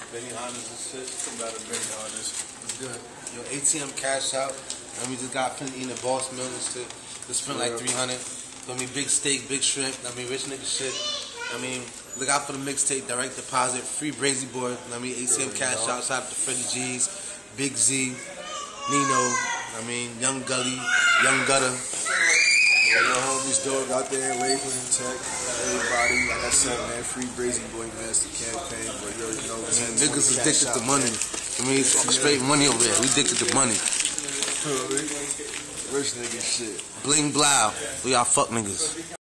Benihanas and shit. Some better Benihanas. It's good. Yo, ATM Kashout. We just got finished eating the boss meal and shit. Just spent like 300. Big steak, big shrimp. Rich nigga shit. Look out for the mixtape, direct deposit, free Brazy Boy. ATM Kashout. Shout out to Freddie G's, Big Z, Nino. Young Gully, Young Gutter. All the homies, dog, out there in Lakeland, Tech. Everybody, like I said, man, free Brazy Boy, man, it's the campaign. But yo, you know, niggas is addicted to money. Straight money over there. We addicted to money. Rich nigga shit. Bling blow. We all fuck niggas.